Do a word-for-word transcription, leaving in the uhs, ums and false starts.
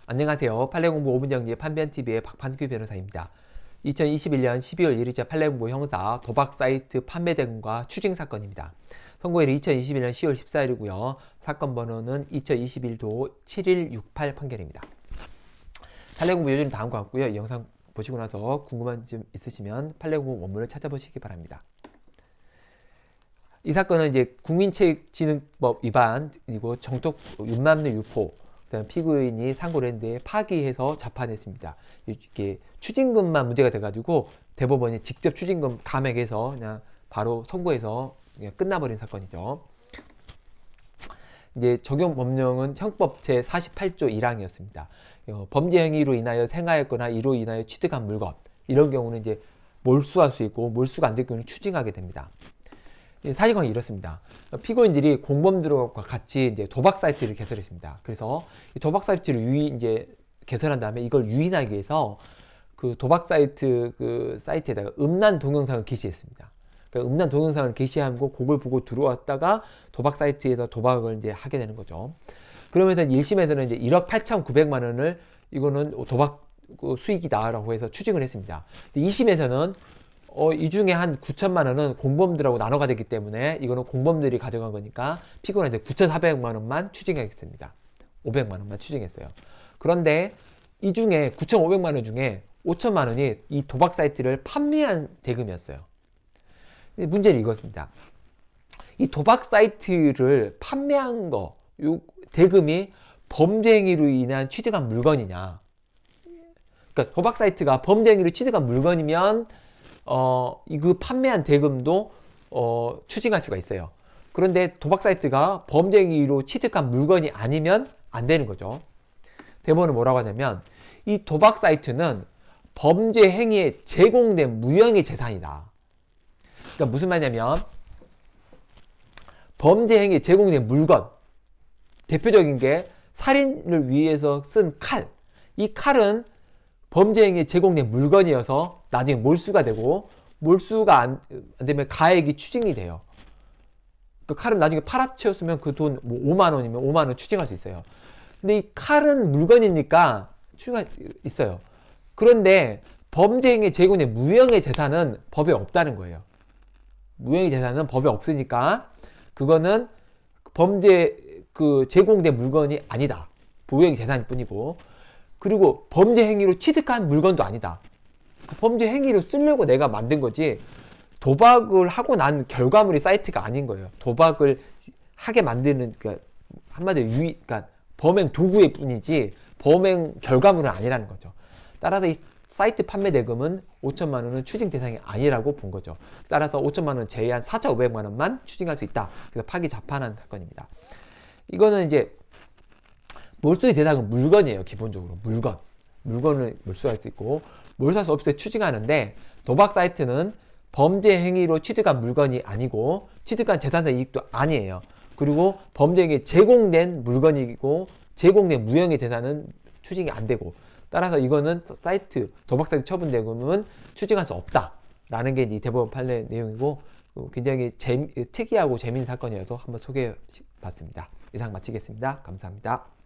안녕하세요. 판례공부 오 분 정리의 판변티비의 박판규 변호사입니다. 이천이십일년 십이월 일일자 판례공부 형사 도박 사이트 판매 대금과 추징 사건입니다. 선고일은 이천이십일년 시월 십사일이고요. 사건 번호는 이천이십일도 칠일육팔 판결입니다. 판례공부 요지는 다음과 같고요. 이 영상 보시고 나서 궁금한 점 있으시면 판례공부 원문을 찾아보시기 바랍니다. 이 사건은 이제 국민체육진흥법 위반, 그리고 정tok 윤남루 유포, 그다음 피고인이 상고를 했는데 파기해서 자판했습니다. 이게 추징금만 문제가 돼가지고 대법원이 직접 추징금 감액해서 그냥 바로 선고해서 그냥 끝나버린 사건이죠. 이제 적용 법령은 형법 제사십팔조 일항이었습니다. 어, 범죄 행위로 인하여 생하였거나 이로 인하여 취득한 물건, 이런 경우는 이제 몰수할 수 있고, 몰수가 안 될 경우는 추징하게 됩니다. 사실관계 이렇습니다. 피고인들이 공범들과 같이 이제 도박 사이트를 개설했습니다. 그래서 이 도박 사이트를 유인 이제 개설한 다음에 이걸 유인하기 위해서 그 도박 사이트 그 사이트에다가 음란 동영상을 게시했습니다. 그러니까 음란 동영상을 게시하고 그걸 보고 들어왔다가 도박 사이트에서 도박을 이제 하게 되는 거죠. 그러면서 일 심에서는 이제 일억 팔천구백만 원을 이거는 도박 수익이다라고 해서 추징을 했습니다. 이 심에서는 어, 이 중에 한 구천만 원은 공범들하고 나눠 가졌기 때문에 이거는 공범들이 가져간 거니까 피고인한테 구천사백만 원만 추징하겠습니다. 오백만 원만 추징했어요. 그런데 이 중에 구천오백만 원 중에 오천만 원이 이 도박 사이트를 판매한 대금이었어요. 문제는 이것입니다. 이 도박 사이트를 판매한 거, 요 대금이 범죄 행위로 인한 취득한 물건이냐. 그러니까 도박 사이트가 범죄 행위로 취득한 물건이면 어, 이 그 판매한 대금도 어, 추징할 수가 있어요. 그런데 도박 사이트가 범죄 행위로 취득한 물건이 아니면 안 되는 거죠. 대법원은 뭐라고 하냐면 이 도박 사이트는 범죄 행위에 제공된 무형의 재산이다. 그러니까 무슨 말이냐면 범죄 행위에 제공된 물건, 대표적인 게 살인을 위해서 쓴 칼. 이 칼은 범죄 행위에 제공된 물건이어서 나중에 몰수가 되고, 몰수가 안, 안 되면 가액이 추징이 돼요. 그 칼은 나중에 팔아치웠으면 그 돈 뭐 오만 원이면 오만 원 추징할 수 있어요. 근데 이 칼은 물건이니까 추징할 수 있어요. 그런데 범죄 행위에 제공된 무형의 재산은 법에 없다는 거예요. 무형의 재산은 법에 없으니까 그거는 범죄 그 제공된 물건이 아니다. 무형의 재산일 뿐이고, 그리고 범죄 행위로 취득한 물건도 아니다. 범죄 행위로 쓰려고 내가 만든 거지 도박을 하고 난 결과물이 사이트가 아닌 거예요. 도박을 하게 만드는, 그러니까 한마디로 유의, 그러니까 범행 도구일 뿐이지 범행 결과물은 아니라는 거죠. 따라서 이 사이트 판매 대금은 오천만 원은 추징 대상이 아니라고 본 거죠. 따라서 오천만 원 제외한 사천오백만 원만 추징할 수 있다. 그래서 파기 자판한 사건입니다. 이거는 이제 몰수의 대상은 물건이에요. 기본적으로 물건, 물건을 몰수할 수 있고, 몰수할 수 없을 때 추징하는데, 도박 사이트는 범죄 행위로 취득한 물건이 아니고 취득한 재산의 이익도 아니에요. 그리고 범죄 행위에 제공된 물건이고 제공된 무형의 재산은 추징이 안 되고, 따라서 이거는 사이트 도박 사이트 처분 대금은 추징할 수 없다라는 게 이 대법원 판례 내용이고, 굉장히 재미, 특이하고 재미있는 사건이어서 한번 소개해 봤습니다. 이상 마치겠습니다. 감사합니다.